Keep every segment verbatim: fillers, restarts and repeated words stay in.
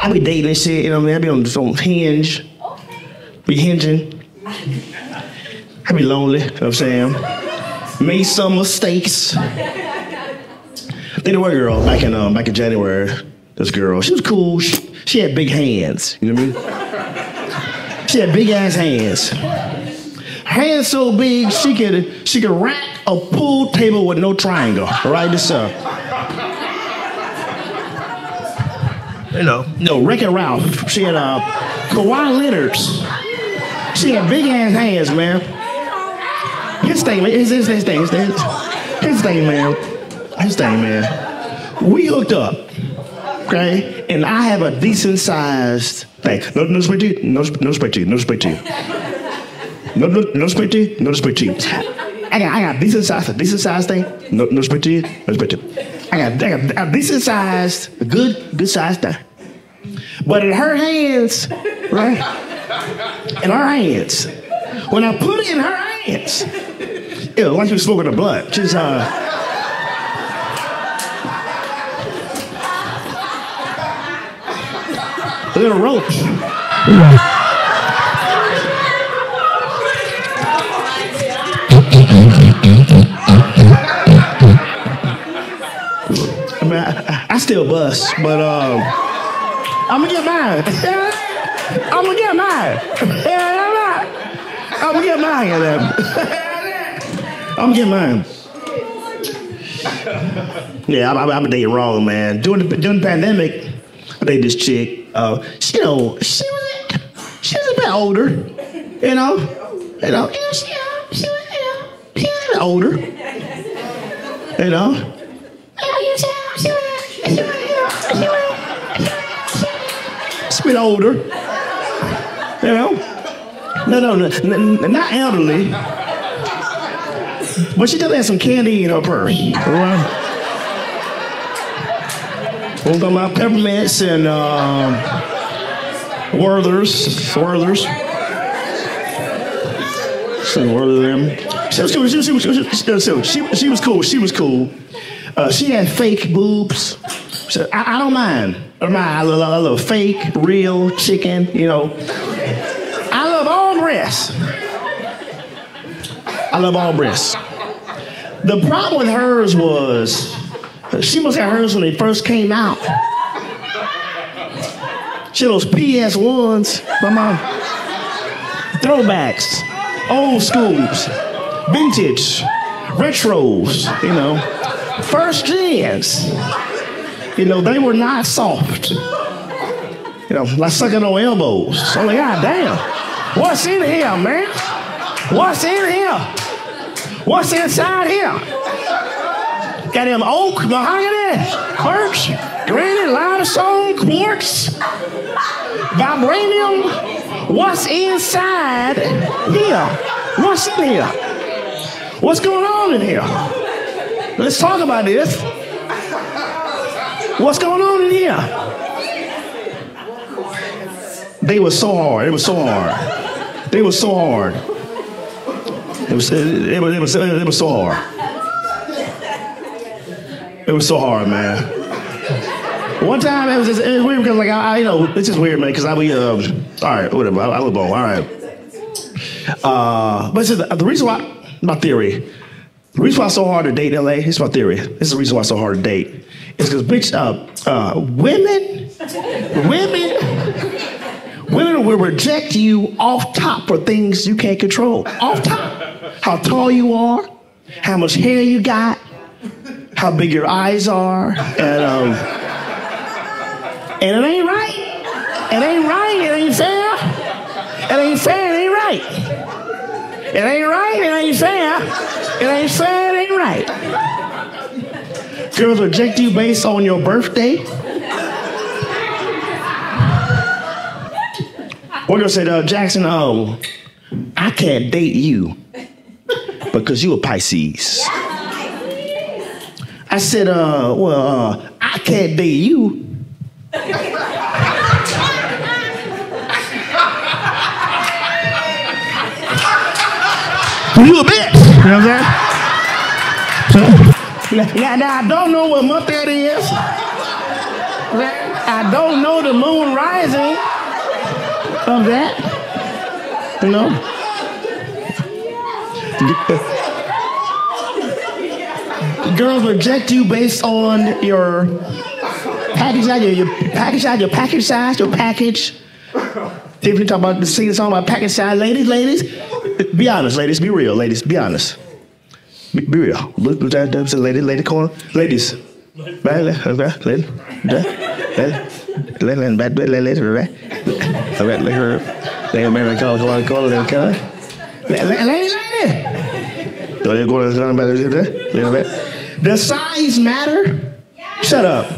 I be dating and shit, you know what I mean? I be on, on Hinge, be hinging. I be lonely, you know what I'm saying? Made some mistakes. Then there was a girl back in, um, back in January, this girl, she was cool, she, she had big hands, you know what I mean? She had big ass hands. Hands so big, she could, she could rack a pool table with no triangle, right? This, uh, you know, no, Wreck-It Ralph. She had uh, Kawhi Leonard's. She had big ass hands, man. His thing, his, his, his thing, his thing, his thing, man. His thing, man. We hooked up, okay? And I have a decent sized thing. No, no spray to you, no, no spray to you, no spray to you. No, no, no spray to you, no spray to you. I got, I got decent sized, a decent sized thing. No, no spray to you, no spray to you. I got, I got a decent sized, a good, good sized thing. But in her hands, right? In her hands, when I put it in her hands, it was like she was smoking the blood. She's uh. A little roach. I mean, I, I still bust, but um, I'm gonna get mine. I'm gonna get mine. I'm gonna get mine. I'm gonna get mine. Yeah, I'm, I'm dating wrong, man. During the, during the pandemic, I dated this chick. Uh, she, you know, she was she was a bit older, you know, you know, she, she, she, she was a bit older, you know. She's a bit older, you know. No, no, no, n- not elderly, but she does have some candy in her purse. Right? We're talking about peppermints and um, Werther's, Werther's. Some Werther them. She was cool. She was, she was, she was, she was, she was cool. She was cool. Uh, she had fake boobs. So I, I don't mind. I don't mind. I love, I love fake, real chicken. You know. I love all breasts. I love all breasts. The problem with hers was she must have hers when they first came out. She had those P S ones from um, throwbacks, old schools, vintage, retros, you know, first gens. You know, they were not soft. You know, like sucking on elbows. So I'm like, God damn, what's in here, man? What's in here? What's inside here? Got them oak, mahogany, birch, granite, limestone, quartz, vibranium. What's inside here? What's in here? What's going on in here? Let's talk about this. What's going on in here? They were so hard. It was so hard. They were so hard. It was, it, it was, it was, it was so hard. It was so hard, man. One time, it was, just, it was weird because, like, I, I, you know, it's just weird, man, because I be, um, all right, whatever, I, I was born, all right. Uh, but it's just, the reason why, my theory, the reason why it's so hard to date in L A, here's my theory. This is the reason why it's so hard to date. It's because, bitch, uh, uh, women, women, women will reject you off top for things you can't control. Off top. How tall you are, how much hair you got, how big your eyes are, and um, and it ain't right. It ain't right. It ain't fair. It ain't fair. It ain't right. It ain't right. It ain't fair. It ain't fair. It ain't right. Girls reject you based on your birthday. One girl said, uh, Jackson, um, I can't date you because you a Pisces. I said, uh, well, uh, I can't date you. You a bitch. You know what I'm saying? Now, now I don't know what month that is. I don't know the moon rising of that. You know? Girls reject you based on your package size, your, your package size, your package size, your package. Tiffany talk about singing a song about package size. Ladies, ladies, be honest, ladies, be real, ladies, be honest. Be, be real. Look, look at that, lady, lady corner, ladies. Lady, lady, lady, lady, lady. Does size matter? Shut up.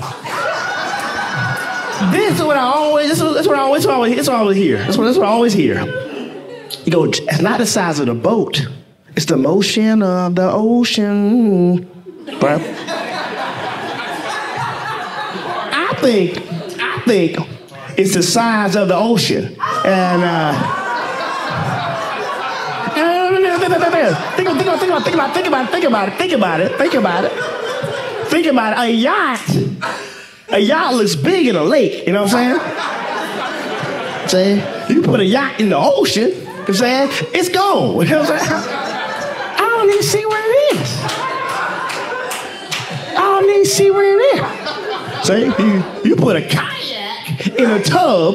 This is what I always, this is, this is what I always, this is what I always, this is what I always hear. This is what, this is what I always hear. You go, it's not the size of the boat. It's the motion of the ocean. Right? I think, I think it's the size of the ocean. And, uh, think about, think about, think about, think about, think about, think about it, think about it, think about it. Think about it. A yacht. A yacht looks big in a lake, you know what I'm saying? Saying you put a yacht in the ocean, you know what I'm saying? It's gone. You know what I'm saying? I don't even see where it is. I don't even see where it is. See, you, you put a kayak in a tub.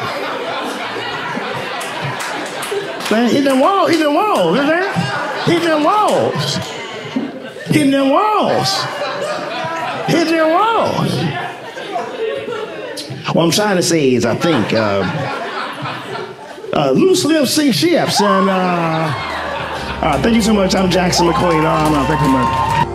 Man, hit them walls, hit them walls, you know what I'm saying? Hit them walls. Hit them walls. Hit them walls. What I'm trying to say is, I think, uh, uh, loose lips sink ships, and uh, uh, thank you so much. I'm Jackson McQueen. Um, uh, thank you so much.